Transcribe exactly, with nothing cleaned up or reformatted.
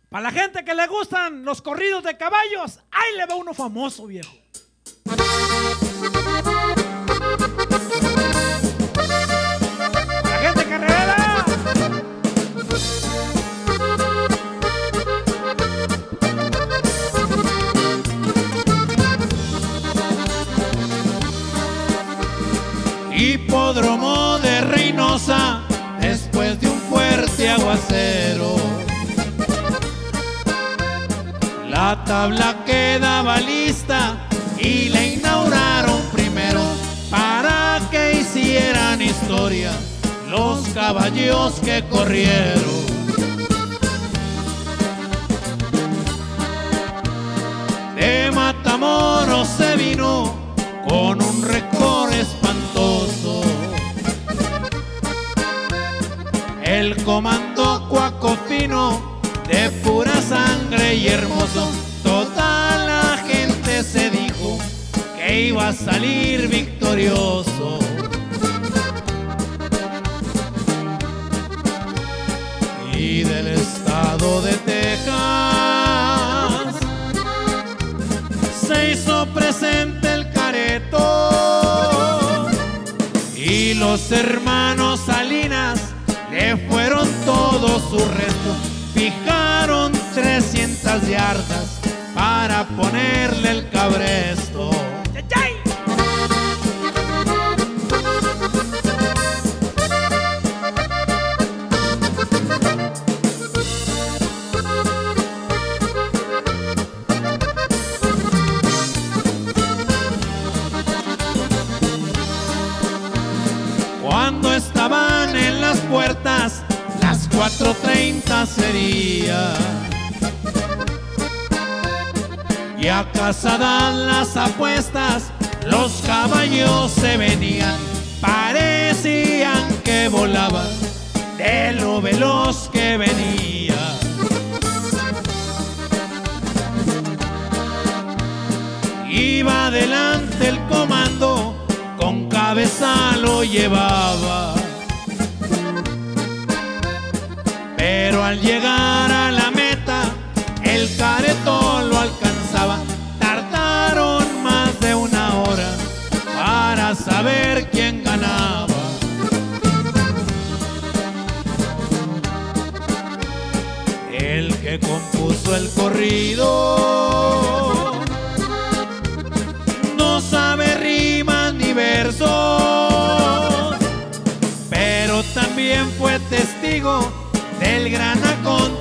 Para la gente que le gustan los corridos de caballos, ahí le va uno famoso, viejo. Para la gente carrera. Hipódromo de Reynosa, después de un fuerte aguacero, la tabla quedaba lista y la inauguraron primero para que hicieran historia los caballos que corrieron. De Matamoros se vino con un récord espantoso el comando Cuacofino, de pura sangre y hermoso. Toda la gente se dijo que iba a salir victorioso. Y del estado de Texas se hizo presente el careto y los hermanos Salinas le fueron todos su resto. Fijaron trescientas yardas para ponerle el cabresto. Cuando estaban en las puertas, las cuatro treinta sería, y acasadas las apuestas, los caballos se venían, parecían que volaban de lo veloz que venía. Iba adelante el comando, con cabeza lo llevaba, pero al llegar a la meta el careto lo alcanzaba. Tardaron más de una hora para saber quién ganaba. El que compuso el corrido no sabe rimas ni versos, pero también fue testigo del gran acontecimiento